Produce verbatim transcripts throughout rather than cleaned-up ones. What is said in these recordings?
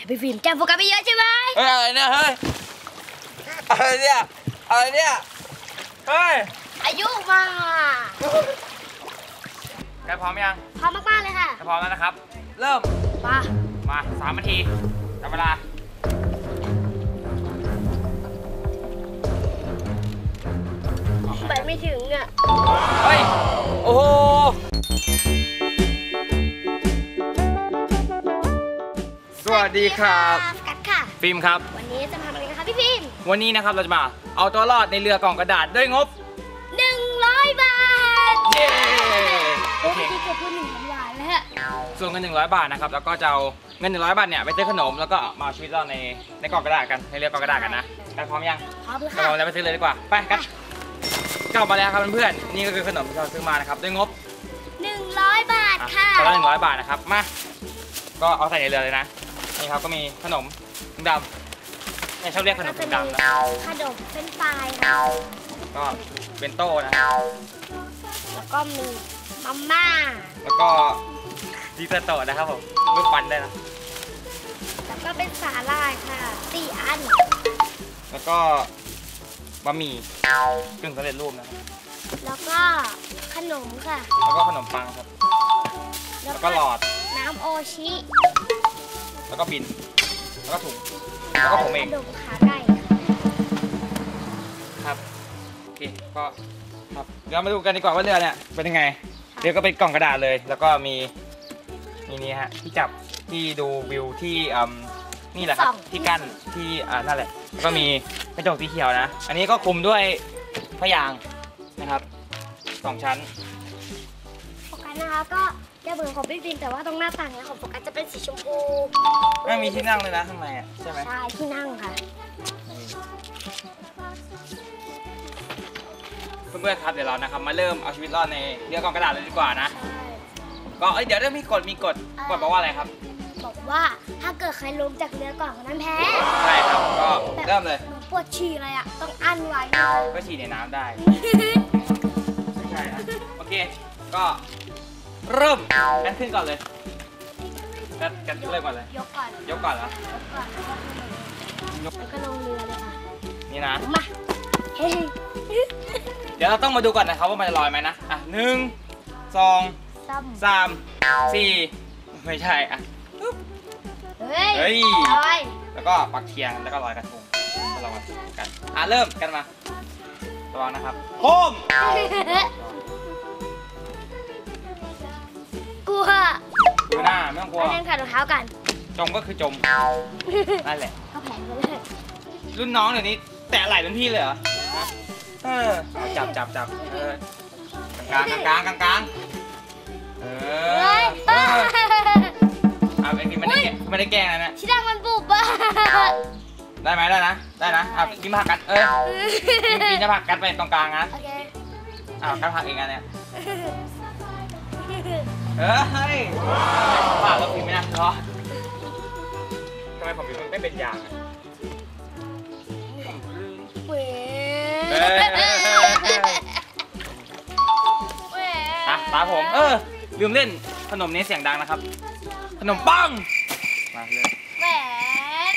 พี่ฟิล์มแกโฟกัสไปเยอะใช่ไหมเฮ้ยอะไรเนี่ยเฮ้ยอะไรเนี่ยอะไรเนี่ยเฮ้ยอายุมาแกพร้อมยังพร้อมมากๆเลยค่ะพร้อมแล้วนะครับเริ่มมามาสามนาทีจับเวลาไปไม่ถึงอ่ะเฮ้ยโอ้โหสวัสดีครับกัดค่ะฟิล์มครับวันนี้จะทำอะไรกันคะพี่ฟิล์มวันนี้นะครับเราจะมาเอาตัวรอดในเรือกล่องกระดาษด้วยงบหนึ่งร้อยบาทเย้โอเคเกือบพูดหนึ่งพันบาทแล้วส่วนเงินหนึ่งร้อยบาทนะครับแล้วก็จะเอาเงินหนึ่งร้อยบาทเนี่ยไปซื้อขนมแล้วก็มาชีวิตเราในในกล่องกระดาษกันในเรือกล่องกระดาษกันนะกันพร้อมยังพร้อมแล้วค่ะเราไปซื้อเลยดีกว่าไปกันกลับมาแล้วครับเพื่อนๆนี่ก็คือขนมที่เราซื้อมานะครับด้วยงบหนึ่งร้อยบาทค่ะตัวละหนึ่งร้อยบาทนะครับมาก็เอาใส่ในเรือเลยนะนี่ครับก็มีขนมดำเนี่ยชอบเรียกขนมดำนะขนมเป็นปลายค่ะก็เป็นโต้นะแล้วก็มีมาม่าแล้วก็ดีเซอร์โต้นะครับผมลูกปันได้นะแล้วก็เป็นสาหร่ายค่ะสี่อันแล้วก็บะหมี่กึ่งสำเร็จรูปนะแล้วก็ขนมค่ะแล้วก็ขนมปังครับแล้วก็หลอดน้ำโอชิแล้วก็บินแล้วก็ถุงแล้วก็ผมเองขนมขาไก่ครับโอเคก็ครับเดี๋ยวมาดูกันดีกว่าว่าเรือเนี่ยเป็นยังไงเรือก็เป็นกล่องกระดาษเลยแล้วก็มีนี่นี่ฮะที่จับที่ดูวิวที่อ่านี่แหละครับที่กั้นที่อ่านั่นแหละแล้วก็มีกระจกสีเขียวนะอันนี้ก็คลุมด้วยพยางนะครับสองชั้นโฟกัสนะคะก็จะเหมือนของพี่ฟิล์มแต่ว่าตรงหน้าต่างเนี่ยของโฟกัสจะเป็นสีชมพูไม่มีที่นั่งเลยนะข้างในอ่ะใช่ไหมใช่ที่นั่งค่ะเพื่อนๆครับเดี๋ยวเรานะครับมาเริ่มเอาชีวิตรอดในเรือกล่องกระดาษเลยดีกว่านะก็เดี๋ยวเริ่มมีกฎมีกฎกฎบอกว่าอะไรครับบอกว่าถ้าเกิดใครลงจากเรือกล่องนั้นแพ้ใช่ครับก็เริ่มเลยปวดฉี่อะไรอ่ะต้องอั้นไว้ก็ฉี่ในน้ำได้ไม่ใช่นะโอเคก็เริ่มกันขึ้นก่อนเลยกันกันเริ่มก่อนเลยยกก่อนยกก่อนเหรอยกก่อนแล้วก็ลงเรือเลยค่ะนี่นะมาเดี๋ยวเราต้องมาดูก่อนนะครับว่ามันจะลอยไหมนะอ่ะหนึ่งสองสามสี่ไม่ใช่อ่ะเฮ้ยลอยแล้วก็ปักเทียนแล้วก็ลอยกระทงก็ลองกันอ่ะเริ่มกันมาระวังนะครับโค้มกลัวดูหน้าไม่ต้องกลัวเล่นขัดรองเท้ากันจมก็คือจมนั่นแหละก็แผงไปเลยรุ่นน้องเดี๋ยวนี้แตะไหล่รุ่นพี่เลยเหรอเออจับจับจับเออกลางกลางกลางกลางเออเอออ่ะไอ้กินไม่ได้แกไม่ได้แกงนะเนี่ยชิดังมันบุบอ่ะได้ไหมได้นะได้นะอ่ะกินผักกัดเออกินจะผักกัดไปตรงกลางนะโอเคอ้าวกัดผักเองอันเนี่ยเฮ้ยผักเรากินไม่ได้หรอทำไมผมกินไม่เป็นอย่างเว้ยอ่ะตาผมเออลืมเล่นขนมนี้เสียงดังนะครับขนมปังมาเลยแหวน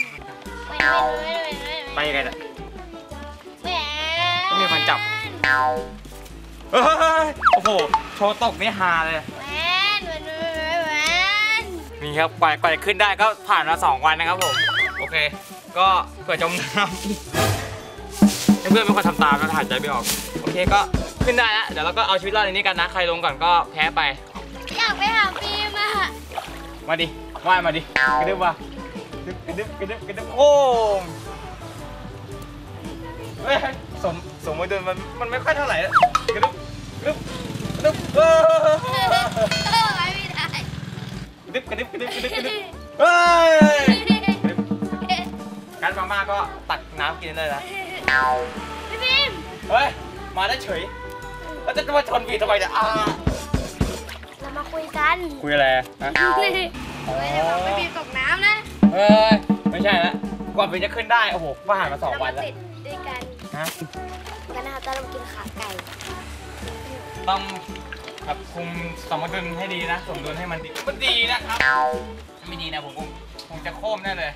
ไปยังไงเนี่ยแหวนต้องมีคนจับเฮ้ยโอ้โหโชว์ตกนี่ฮาเลยแหวนแหวนแหวนนี่ครับกว่ากว่าจะขึ้นได้ก็ผ่านมาสองวันนะครับผมโอเคก็เผื่อจมน้ำเพื่อนๆเป็นคนทำตามแล้วหายใจไม่ออกโอเคก็ขึ้นได้แล้วเดี๋ยวเราก็เอาชีวิตรอดในนี้กันนะใครลงก่อนก็แพ้ไปอยากไปหาฟิล์มอะมาดิว่ายมาดิกระดึ๊บว่ะกระดึ๊บกระดึ๊บกระดึ๊บโอ้เฮ้ยสมสมมติเดินมันมันไม่ค่อยเท่าไหร่กระดึ๊บกระดึ๊บกระดึ๊บเออไม่ได้กระดึ๊บกระดึ๊บกระดึ๊บกระดึ๊บกระดึ๊บเฮ้ยการมาม่าก็ตักน้ำกินได้เลยนะพี่ฟิล์มเฮ้ยมาได้เฉยแล้วจะมาชนพี่ทำไมเนี่ยเรามาคุยกันคุยอะไรฮะเฮ้ยเดี๋ยวไม่ฟิล์มตกน้ำนะเฮ้ยไม่ใช่แล้วก่อนฟิล์มจะขึ้นได้โอ้โหผ่านมาสองวันแล้วด้วยกันฮะกันนะคะต้องกินขาไก่ต้องแบบคุมสมดุลให้ดีนะสมดุลให้มันดีมันดีนะครับไม่ดีนะผมคงผงจะโค้มแน่เลย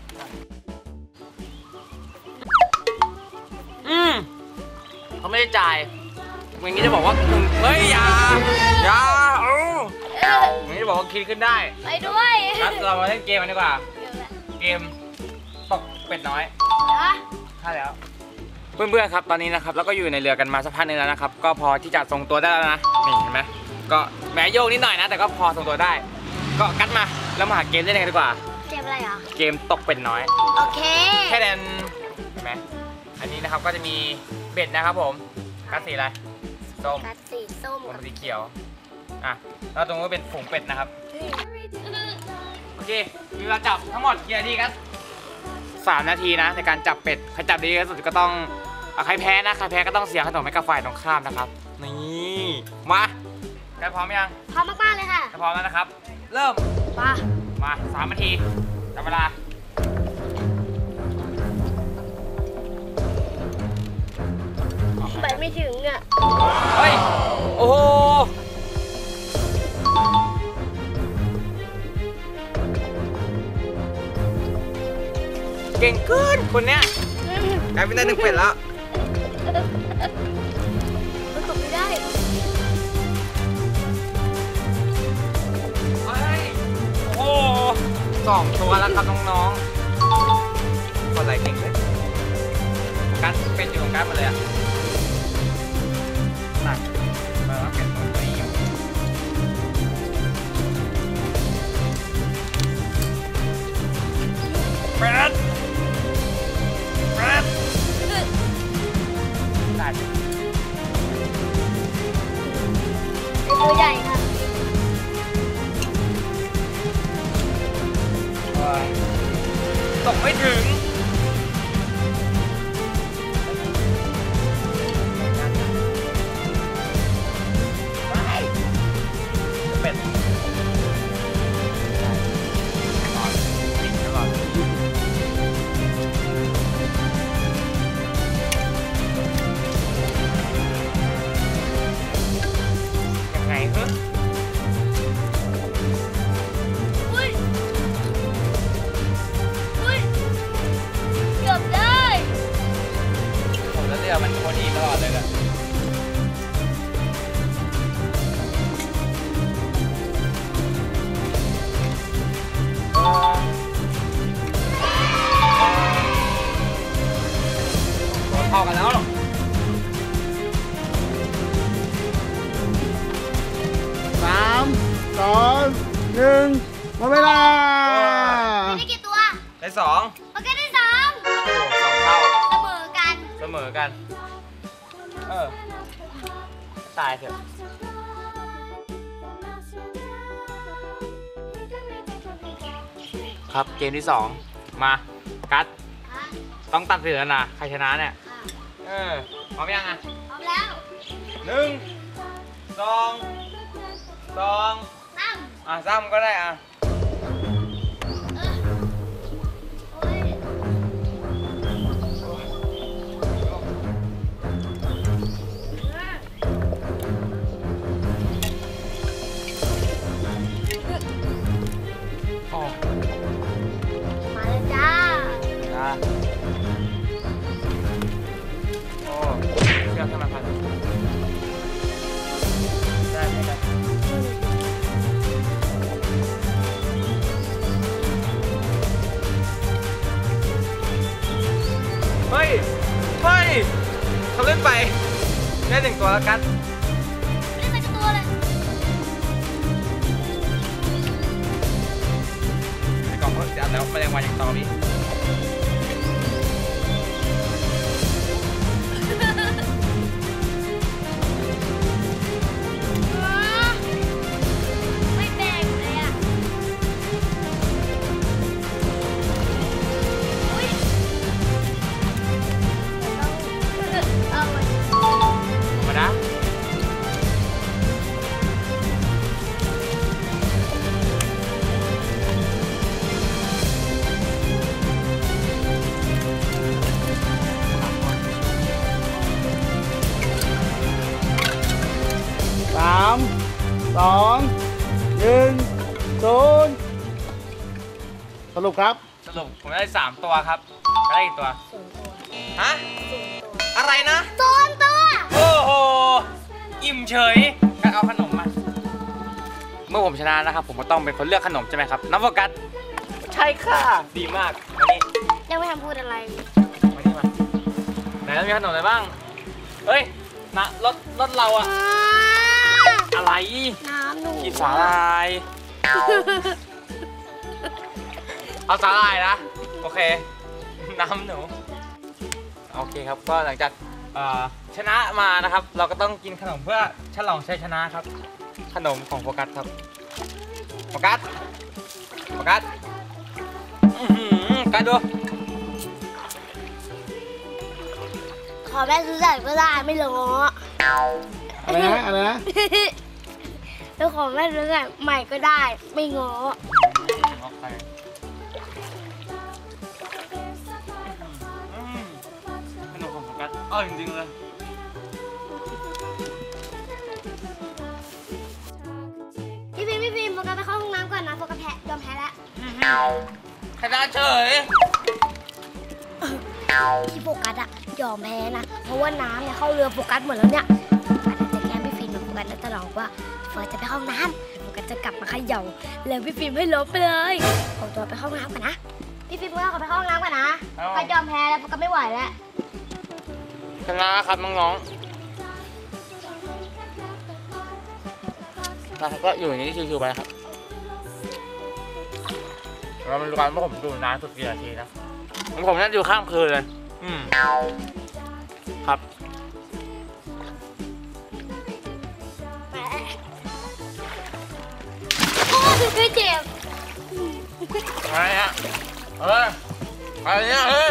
อืมเขาไม่ได้จ่ายอย่างนี้จะบอกว่าเฮ้ยอย่าอย่าเอออย่างนี้จะบอกว่าคิดขึ้นได้ไปด้วยงั้นเรามาเล่นเกมกันดีกว่าเกมตกเป็ดน้อยใช่แล้วเพื่อนๆครับตอนนี้นะครับเราก็อยู่ในเรือกันมาสักพักนึงแล้วนะครับก็พอที่จะทรงตัวได้แล้วนะนี่เห็นไหมก็แม้โยกนิดหน่อยนะแต่ก็พอทรงตัวได้ก็กัดมาแล้วมาหาเกมเล่นกันดีกว่าเกมอะไรอ่ะเกมตกเป็ดน้อยโอเคแค่เดนเห็นไหมอันนี้นะครับก็จะมีเบ็ดนะครับผมกัดสีอะไรส้มกัดสีส้มผมสีเขียวอ่ะแล้วตรงนี้เป็นฝูงเป็ดนะครับโอเคมีเวลาจับทั้งหมดกี่นาทีกันสามนาทีนะในการจับเป็ดใครจับดีที่สุดก็ต้องใครแพ้นะใครแพ้ก็ต้องเสียขนมให้กับฝ่ายตรงข้ามนะครับนี่มาใครพร้อมยังพร้อมมากๆเลยค่ะใครพร้อมแล้วนะครับเริ่มมามาสามนาทีจับเวลาไปไม่ถึงอ่ะเฮ้ยโอ้โหเก่งขึ้นคนเนี้ยกลายเป็นได้หนึ่งเป็ดแล้วมันตกไม่ได้เฮ้ยโอ้สองตัวแล้วครับน้องๆคนไหนเก่งเลยการเป็นอยู่ของการมาเลยอ่ะหนักมาแล้วเป็นตัวนี้อยู่เป็ดเป็ดได้ตัวใหญ่ค่ะตกไม่ถึงเป็ดยังไงเหรออุ้ยอุ้ยเกือบได้ผมจะเรือมันโคตรดีตลอดเลยอะเข้ากันแล้วสามสองหนึ่งหมดเวลาได้กี่ตัวได้สองโอเคได้สองสองเท่าเสมอกันเสมอกันเออตายเถอะครับเกมที่สองมากัดต้องตัดสินแล้วนะใครชนะเนี่ยเออพร้อมยังอ่ะพร้อมแล้วหนึ่งสองสองซ้ำอ่ะซ้ำก็ได้อ่ะมาแล้วจ้าจ้าโอ้เชือกขึ้นมาพันได้ไหมครับเฮ้ยเฮ้ยเขาเล่นไปได้หนึ่งตัวแล้วกันไม่ได้ไปกับตัวเลยในกล่องเขาจัดแล้วแมลงวันยังต่อพี่ไม่แบ่งเลยอ่ะอุ้ยเอาไว้มานะปครับสรุปผมได้สามตัวครับได้อีกตัวศูนย์ตัวฮะศูนย์ตัวอะไรนะศูนย์ตัวโอ้โหอิ่มเฉยงั้นเอาขนมมาเมื่อผมชนะนะครับผมก็ต้องเป็นคนเลือกขนมใช่ไหมครับน้องโฟกัสใช่ค่ะดีมากวันนี้ยังไม่ทำพูดอะไรมานี่มาไหนแล้วมีขนมอะไรบ้างเฮ้ยนะรถรถเราอะอะไรน้ำหนูกินสาลายเอาสาลายนะโอเคน้ำหนูโอเคครับก็หลังจากชนะมานะครับ เราก็ต้องกินขนมเพื่อฉลองชัยชนะครับ ขนมของโฟกัสครับโฟกัสโฟกัสอื้อหือกัดดูขอแม่ซื้อใส่ก็ได้ไม่ร้ออะไรนะอะไรนะแล้วขอแม่ซื้อใส่ใหม่ก็ได้ไม่ง้อโอเคอืมขนมของโฟกัสอร่อยจริงๆเลยพี่พิมพี่พิมโฟกัสไปเข้าห้องน้ำก่อนนะโฟกัสแพ้ยอมแพ้แล้วชนะเฉยที่โฟกัสอะยอมแพ้นะเพราะว่าน้ำเนี่ยเข้าเรือโฟกัสหมดแล้วเนี่ยโฟกัสจะแกล้งพี่ฟิล์มโฟกัสจะหลอกว่าเฟิร์สจะไปเข้าห้องน้ำโฟกัสจะกลับมาเขย่าแล้วพี่ฟิล์มให้ล้มไปเลยขอตัวไปเข้าห้องน้ำก่อนนะพี่ฟิล์มก็ขอไปเข้าห้องน้ำก่อนนะโฟกัสยอมแพ้แล้วโฟกัสไม่ไหวแล้วชนะครับน้องๆก็อยู่อย่างนี้ชิวๆไปครับเรามาดูกันว่าผมดูนานสุดกี่นาทีนะผมน่าจะอยู่ข้ามคืนเลยอืมครับโอ้ยคือเจ็บอะไรฮะเอออะไรเนี่ยเออ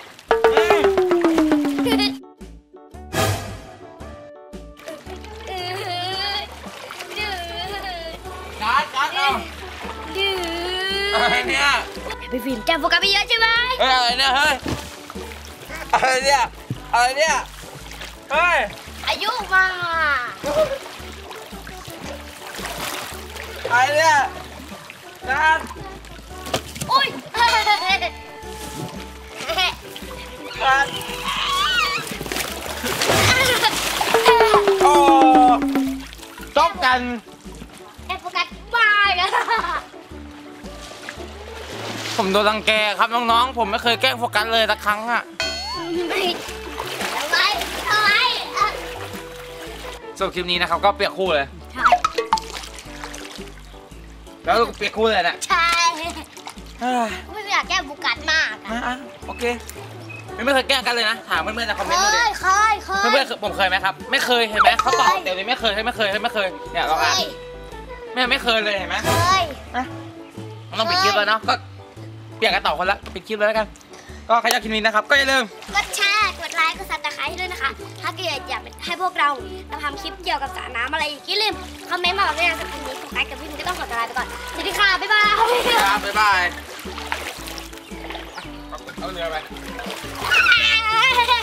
การ์ดการ์ดเอาอะไรเนี่ยพี่ฟิล์มแกโฟกัสไปเยอะใช่ไหมเฮ้ยอะไรเนี่ยเฮ้ยอะไรเนี่ยอะไรเนี่ยเฮ้ยอายุมาอะไรเนี่ยการ์ดโอ้ยการ์ดโอ้จบกันแกโฟกัสมาอะผมโดนรังแกครับน้องๆ ผมไม่เคยแกล้งโฟกัสเลยสักครั้งอะไม่ทำไมทำไมสำหรับคลิปนี้นะครับก็เปียกคู่เลยใช่แล้วเปียกคู่เลยนะใช่เฮ้ยไม่อยากแกล้งโฟกัสมากอ่ะอ่ะโอเคไม่เคยแกล้งกันเลยนะ ถามเพื่อนๆในคอมเมเคนต์ดูดิยเคยเคยเพื่อนๆผมเคยไหมครับ ไม่เคยเห็นไหมเขาตอบเดี๋ยวนี้ไม่เคยไม่เคยไม่เคยเนี่ยลองอ่านไม่ไม่เคยเลยเห็นไหมเคยอ่ะต้องปิดคลิปแล้วเนาะก็เปลี่ยนกันต่อคนละปิดคลิปเลยแล้วกัน ก็ใครชอบคลิปนี้นะครับก็อย่าลืมกดแชร์กดไลค์กดซับสไครต์ด้วยนะคะ ถ้าเกิดอยากให้พวกเราทำคลิปเกี่ยวกับสระน้ำอะไรอีกอย่าลืมคอมเมนต์มาบอกด้วยนะสำหรับคลิปนี้โฟกัสกับพี่มินก็ต้องขอตัวลาไปก่อนสวัสดีค่ะบ๊ายบายครับบ๊ายบายเอาเรือไป Ah!